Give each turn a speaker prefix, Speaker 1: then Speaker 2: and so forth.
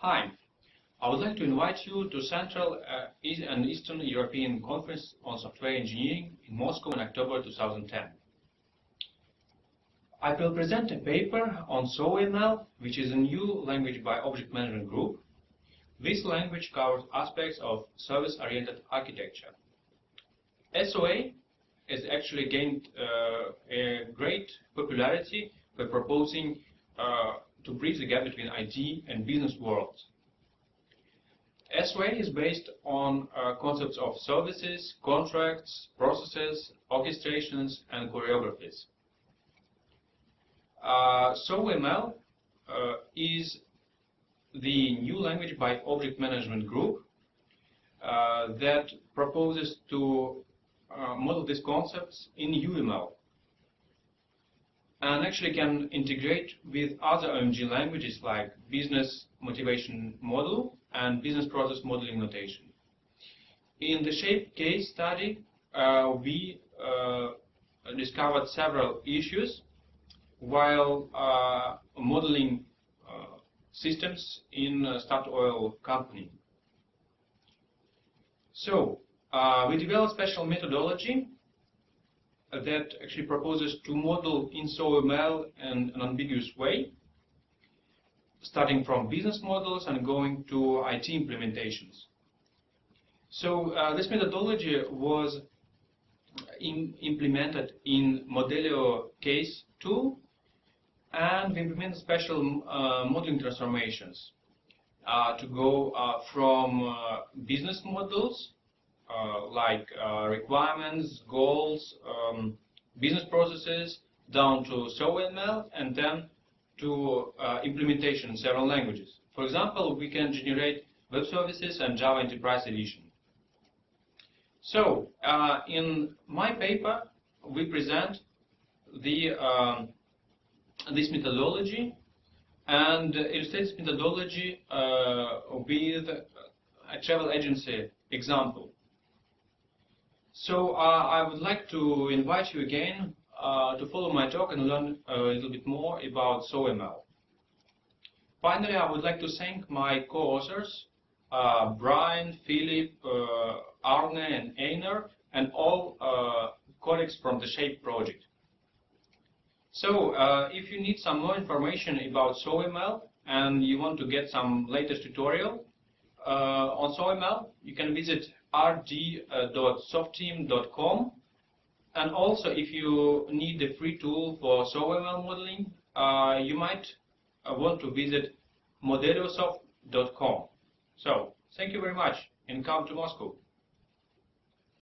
Speaker 1: Hi, I would like to invite you to Central and Eastern European Conference on Software Engineering in Moscow in October 2010. I will present a paper on SOAML, which is a new language by Object Management Group. This language covers aspects of service-oriented architecture. SOA has actually gained a great popularity by proposing to bridge the gap between IT and business worlds. SOA is based on concepts of services, contracts, processes, orchestrations, and choreographies. SOAML is the new language by Object Management Group that proposes to model these concepts in UML and actually can integrate with other OMG languages like Business Motivation Model and Business Process Modeling Notation. In the SHAPE case study, we discovered several issues while modeling systems in Statoil company. So, we developed special methodology that actually proposes to model in SOAML in an ambiguous way, starting from business models and going to IT implementations. So this methodology was implemented in Modelio case 2, and we implemented special modeling transformations to go from business models like requirements, goals, business processes, down to SOAML, and then to implementation in several languages. For example, we can generate web services and Java Enterprise Edition. So, in my paper, we present the this methodology and illustrate this methodology with a travel agency example. So I would like to invite you again to follow my talk and learn a little bit more about SOAML. Finally, I would like to thank my co-authors, Brian, Philip, Arne, and Einar, and all colleagues from the SHAPE project. So, if you need some more information about SOAML and you want to get some latest tutorial on SOAML, you can visit rd.softteam.com. And also, if you need a free tool for SOAML modeling, you might want to visit modeliosoft.com. So, thank you very much and come to Moscow.